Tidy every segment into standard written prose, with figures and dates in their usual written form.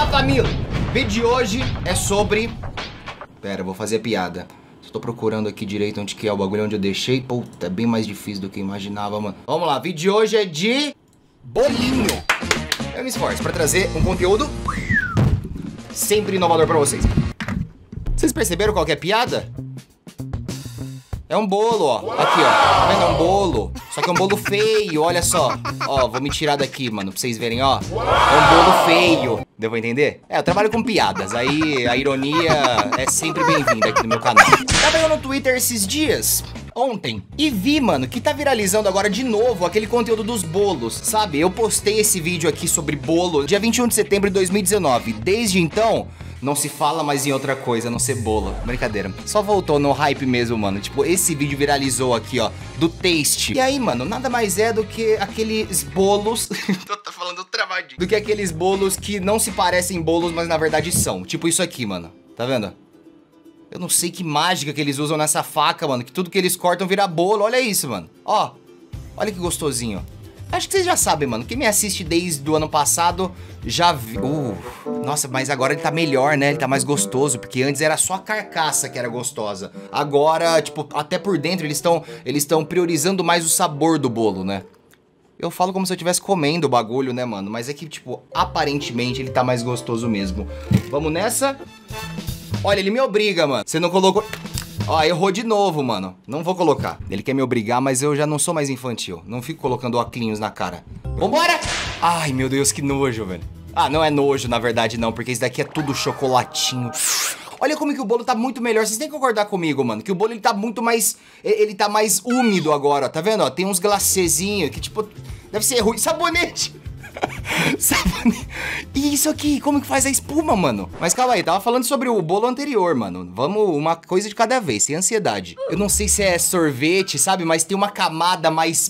Fala, família! O vídeo de hoje é sobre... Pera, eu vou fazer a piada. Tô procurando aqui direito onde que é o bagulho onde eu deixei. Puta, é bem mais difícil do que eu imaginava, mano. Vamos lá, o vídeo de hoje é de... bolinho. Eu me esforço pra trazer um conteúdo sempre inovador pra vocês. Vocês perceberam qual que é a piada? É um bolo, ó. Aqui, ó. Tá vendo? É um bolo. Só que é um bolo feio, olha só. Ó, vou me tirar daqui, mano, pra vocês verem, ó. É um bolo feio. Deu pra entender? É, eu trabalho com piadas. Aí a ironia é sempre bem-vinda aqui no meu canal. Tava eu no Twitter esses dias, ontem, e vi, mano, que tá viralizando agora de novo aquele conteúdo dos bolos, sabe? Eu postei esse vídeo aqui sobre bolo dia 21 de setembro de 2019. Desde então... não se fala mais em outra coisa, a não ser bolo. Brincadeira. Só voltou no hype mesmo, mano. Tipo, esse vídeo viralizou aqui, ó, do Taste. E aí, mano, nada mais é do que aqueles bolos... tô falando travadinho. Do que aqueles bolos que não se parecem bolos, mas na verdade são. Tipo isso aqui, mano. Tá vendo? Eu não sei que mágica que eles usam nessa faca, mano. Que tudo que eles cortam vira bolo. Olha isso, mano. Ó, olha que gostosinho. Acho que vocês já sabem, mano. Quem me assiste desde o ano passado já viu. Nossa, mas agora ele tá melhor, né? Ele tá mais gostoso, porque antes era só a carcaça que era gostosa. Agora, tipo, até por dentro eles estão priorizando mais o sabor do bolo, né? Eu falo como se eu estivesse comendo o bagulho, né, mano? Mas é que, tipo, aparentemente ele tá mais gostoso mesmo. Vamos nessa? Olha, ele me obriga, mano. Você não colocou... Ó, errou de novo, mano. Não vou colocar. Ele quer me obrigar, mas eu já não sou mais infantil. Não fico colocando óculos na cara. Vambora! Ai, meu Deus, que nojo, velho. Ah, não é nojo, na verdade, não. Porque isso daqui é tudo chocolatinho. Olha como que o bolo tá muito melhor. Vocês têm que concordar comigo, mano. Que o bolo, ele tá muito mais... ele tá mais úmido agora, ó. Tá vendo, ó? Tem uns glacêzinhos que, tipo... deve ser ruim. Sabonete! Sabonete. E isso aqui, como que faz a espuma, mano? Mas calma aí, tava falando sobre o bolo anterior, mano. Vamos uma coisa de cada vez, sem ansiedade. Eu não sei se é sorvete, sabe? Mas tem uma camada mais...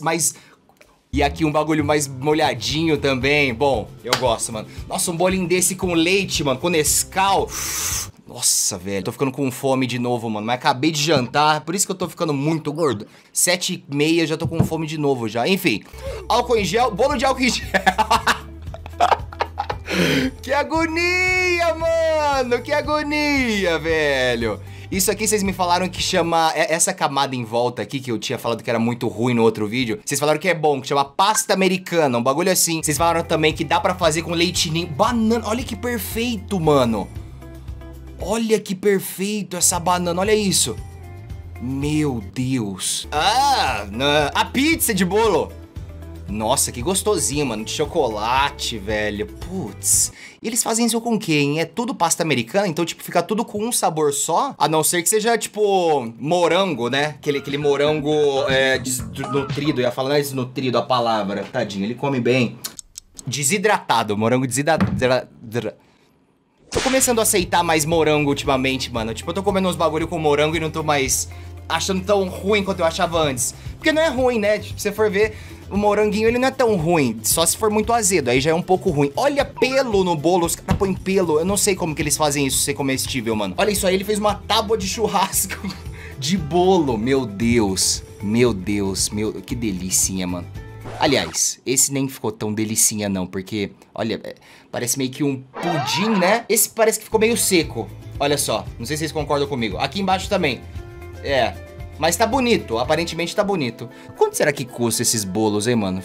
E aqui um bagulho mais molhadinho também. Bom, eu gosto, mano. Nossa, um bolinho desse com leite, mano, com Nescau. Nossa, velho, tô ficando com fome de novo, mano. Mas acabei de jantar, por isso que eu tô ficando muito gordo. 7h30, já tô com fome de novo já. Enfim, álcool em gel, bolo de álcool em gel. Que agonia, mano, que agonia, velho. Isso aqui vocês me falaram que chama... essa camada em volta aqui, que eu tinha falado que era muito ruim no outro vídeo. Vocês falaram que é bom, que chama pasta americana, um bagulho assim. Vocês falaram também que dá pra fazer com leitinho, banana. Olha que perfeito, mano. Olha que perfeito essa banana, olha isso. Meu Deus. Ah, a pizza de bolo. Nossa, que gostosinho, mano, de chocolate, velho. Putz. E eles fazem isso com o quê, hein? É tudo pasta americana, então, tipo, fica tudo com um sabor só? A não ser que seja, tipo, morango, né? Aquele morango desnutrido. Eu ia falar, não é desnutrido a palavra. Tadinho, ele come bem. Desidratado, morango desidratado. Tô começando a aceitar mais morango ultimamente, mano. Tipo, eu tô comendo uns bagulho com morango e não tô mais achando tão ruim quanto eu achava antes. Porque não é ruim, né? Tipo, se você for ver, o moranguinho, ele não é tão ruim. Só se for muito azedo, aí já é um pouco ruim. Olha pelo no bolo, os caras põem pelo. Eu não sei como que eles fazem isso ser comestível, mano. Olha isso aí, ele fez uma tábua de churrasco de bolo. Meu Deus. Meu Deus, que delicinha, mano. Aliás, esse nem ficou tão delicinha não, porque, olha, parece meio que um pudim, né? Esse parece que ficou meio seco, olha só, não sei se vocês concordam comigo. Aqui embaixo também, mas tá bonito, aparentemente tá bonito. Quanto será que custa esses bolos, hein, mano?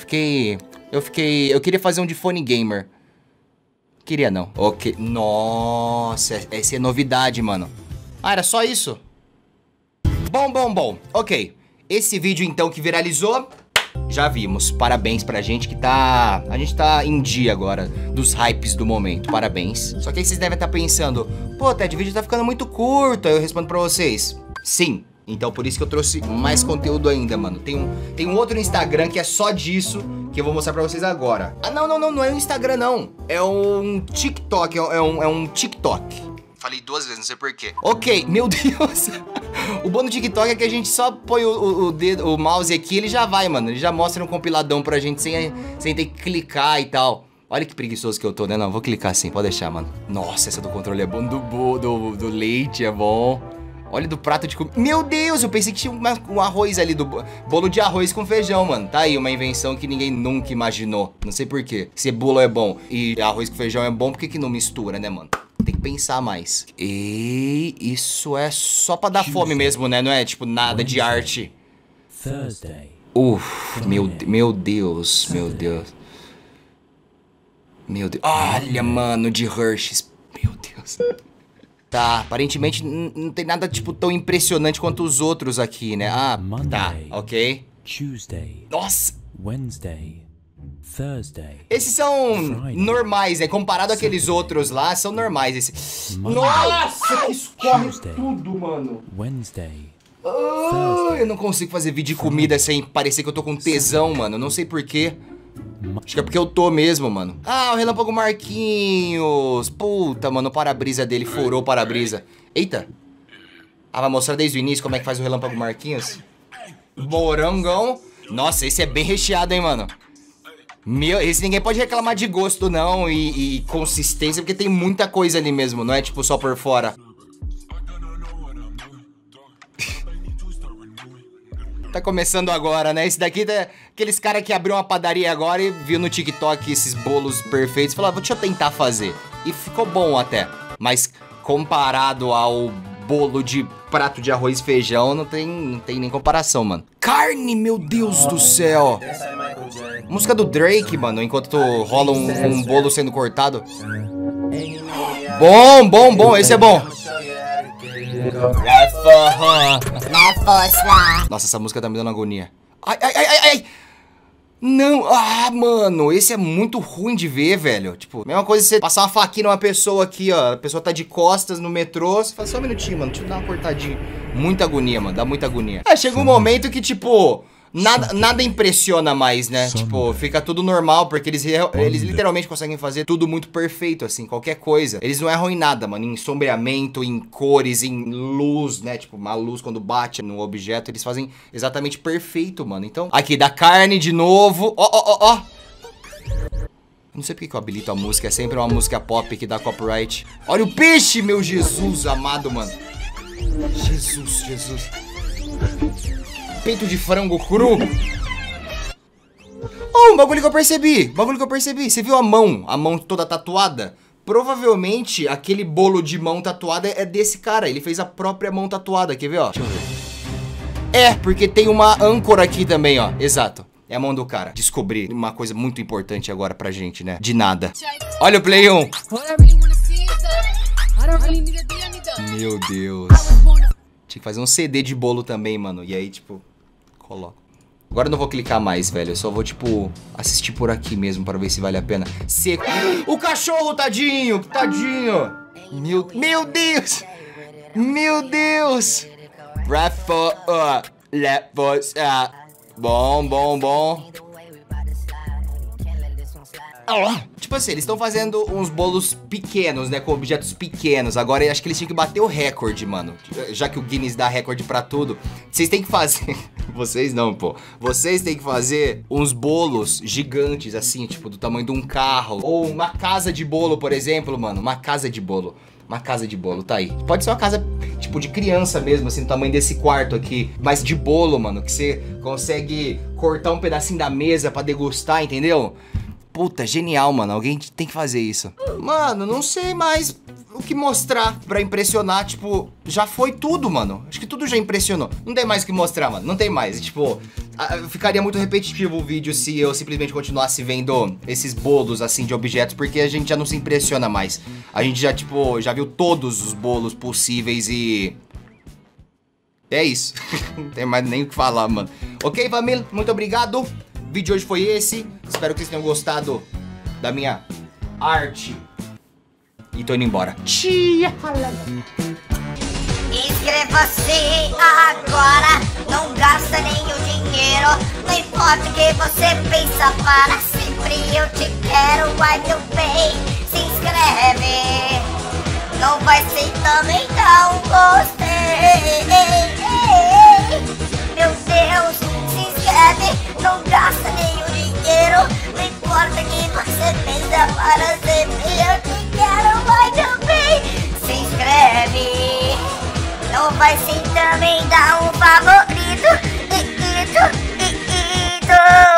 Eu queria fazer um de phone gamer. Queria não, ok, nossa, essa é novidade, mano. Ah, era só isso? Bom, ok. Esse vídeo então que viralizou... já vimos, parabéns pra gente que tá... a gente tá em dia agora dos hypes do momento, parabéns. Só que aí vocês devem estar pensando, pô, Ted, o vídeo tá ficando muito curto. Aí eu respondo pra vocês, sim. Então por isso que eu trouxe mais conteúdo ainda, mano. Tem um outro Instagram que é só disso, que eu vou mostrar pra vocês agora. Ah, não é um Instagram não. É um TikTok, é um TikTok. Falei 2 vezes, não sei porquê. Ok, meu Deus. O bom do TikTok é que a gente só põe o mouse aqui, ele já vai, mano. Ele já mostra um compiladão pra gente sem ter que clicar e tal. Olha que preguiçoso que eu tô, né? Não, vou clicar assim, pode deixar, mano. Nossa, essa do controle é bom. Do leite é bom. Olha do prato de comida. Meu Deus, eu pensei que tinha um arroz ali, do bolo de arroz com feijão, mano. Tá aí, uma invenção que ninguém nunca imaginou. Não sei por quê. Se bolo é bom e arroz com feijão é bom, por que não mistura, né, mano? Tem que pensar mais. E isso é só pra dar fome mesmo, né? Não é, tipo, nada de arte. Meu Deus, meu Deus. Meu Deus. Olha, mano, de Hershey's. Meu Deus. Tá, aparentemente não tem nada, tipo, tão impressionante quanto os outros aqui, né? Ah, tá, ok. Nossa. Esses são normais, né? Comparado àqueles outros lá, são normais. Nossa, que escorre tudo, mano. Eu não consigo fazer vídeo de comida sem parecer que eu tô com tesão, mano. Não sei porquê. Acho que é porque eu tô mesmo, mano. Ah, o Relâmpago Marquinhos. Puta, mano, o para-brisa dele furou o para-brisa. Eita. Ah, vai mostrar desde o início como é que faz o Relâmpago Marquinhos? Morangão. Nossa, esse é bem recheado, hein, mano. Meu, esse ninguém pode reclamar de gosto, não, e consistência, porque tem muita coisa ali mesmo, não é tipo só por fora. Tá começando agora, né? Esse daqui é aqueles caras que abriu uma padaria agora e viu no TikTok esses bolos perfeitos e falou, deixa eu tentar fazer. E ficou bom até, mas comparado ao bolo de prato de arroz e feijão, não tem nem comparação, mano. Carne, meu Deus do céu. Música do Drake, mano, enquanto rola um bolo sendo cortado. Bom, esse é bom. Nossa, essa música tá me dando agonia. Ai. Não, mano, esse é muito ruim de ver, velho. Tipo, mesma coisa você passar uma faquinha numa pessoa aqui, ó. A pessoa tá de costas no metrô. Você fala, só um minutinho, mano, deixa eu dar uma cortadinha. Muita agonia, mano, dá muita agonia. Chega um momento que, tipo, nada impressiona mais, né? Tipo, fica tudo normal, porque eles literalmente conseguem fazer tudo muito perfeito, assim, qualquer coisa. Eles não erram em nada, mano, em sombreamento, em cores, em luz, né? Tipo, uma luz quando bate no objeto, eles fazem exatamente perfeito, mano. Então, aqui, da carne de novo. Ó. Não sei porque que eu habilito a música, é sempre uma música pop que dá copyright. Olha o peixe, meu Jesus amado, mano. Jesus. Peito de frango cru. Um bagulho que eu percebi. Você viu a mão toda tatuada? Provavelmente aquele bolo de mão tatuada é desse cara. Ele fez a própria mão tatuada, quer ver, ó? Deixa eu ver. Porque tem uma âncora aqui também, ó. Exato. É a mão do cara. Descobri uma coisa muito importante agora pra gente, né? De nada. Olha o Play 1. Meu Deus. Tinha que fazer um CD de bolo também, mano. E aí, tipo, coloco. Agora eu não vou clicar mais, velho. Eu só vou, tipo, assistir por aqui mesmo pra ver se vale a pena. Seco. O cachorro, tadinho. Tadinho. Meu Deus. Meu Deus. Bom. Tipo assim, eles estão fazendo uns bolos pequenos, né? Com objetos pequenos. Agora eu acho que eles tinham que bater o recorde, mano. Já que o Guinness dá recorde pra tudo. Vocês têm que fazer... Vocês não, pô. Vocês têm que fazer uns bolos gigantes, assim, tipo, do tamanho de um carro. Ou uma casa de bolo, por exemplo, mano. Uma casa de bolo. Uma casa de bolo, tá aí. Pode ser uma casa, tipo, de criança mesmo, assim, do tamanho desse quarto aqui. Mas de bolo, mano, que você consegue cortar um pedacinho da mesa pra degustar, entendeu? Puta, genial, mano. Alguém tem que fazer isso. Mano, não sei mais o que mostrar pra impressionar. Tipo, já foi tudo, mano. Acho que tudo já impressionou. Não tem mais o que mostrar, mano. Não tem mais. Tipo, ficaria muito repetitivo o vídeo se eu simplesmente continuasse vendo esses bolos, assim, de objetos. Porque a gente já não se impressiona mais. A gente já, tipo, já viu todos os bolos possíveis e... é isso. Não tem mais nem o que falar, mano. Ok, família? Muito obrigado. O vídeo de hoje foi esse. Espero que vocês tenham gostado da minha arte. E tô indo embora. Inscreva-se agora. Não gasta nem o dinheiro. Não importa o que você pensa, para sempre eu te quero. Vai meu bem, se inscreve. Não vai ser também não gostei. Meu Deus, se inscreve. Não gasta nem o dinheiro. Não importa o que você pensa, para sempre eu te quero. Vai meu bem, se inscreve. Não vai sim também dar um favorito.